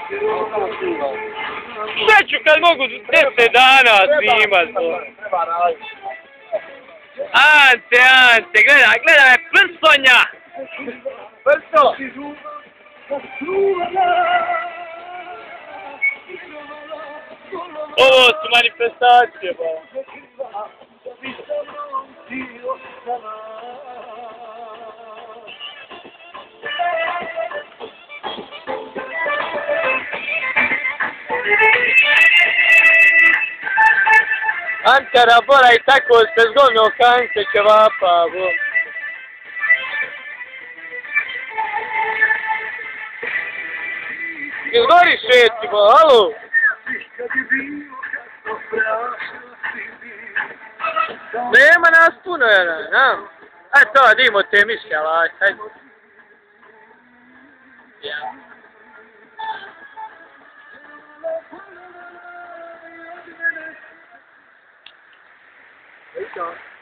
Sve ću kad mogu 10 dana snimat to. Ante, gledaj, prsonja! Prsto! Ovo su manifestacije, ba. Ante rabora i tako se zgodno kance ćevapa, bo. Izgori šetimo, alo? Nema nas puno, ja. Ajde to, dimo te mišlje, ajde. Aí tá.